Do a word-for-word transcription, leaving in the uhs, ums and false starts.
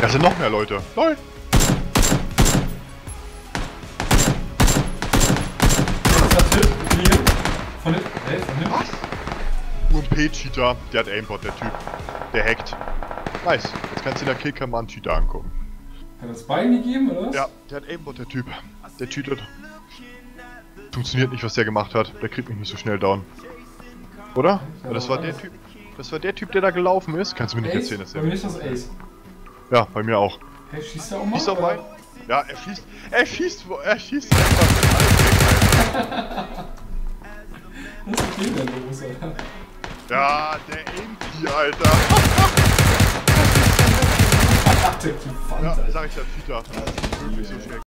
Da sind noch mehr Leute. LOL. Von dem, hey, von dem. Was? U M P-Cheater, der hat Aimbot, der Typ. Der hackt. Nice. Jetzt kannst du in der Killcam mal einen Cheater angucken. Hat er das Bein gegeben, oder was? Ja, der hat Aimbot, der Typ. Der cheatet. Funktioniert nicht, was der gemacht hat. Der kriegt mich nicht so schnell down. Oder? Ja, das war der Typ. Das war der Typ, der da gelaufen ist. Kannst du mir nicht Ace? erzählen, dass Bei der. mir ist das Ace. Ja, bei mir auch. Hey, schießt er auch mal? Schießt er rein? Ja, er schießt. Er schießt. wo- Er schießt einfach. Das ist okay, der los, Alter. Ja, der aimt hier, Alter. Der Typ fand, Ja, Alter. sag ich ja, Cheater. Wirklich so schnell.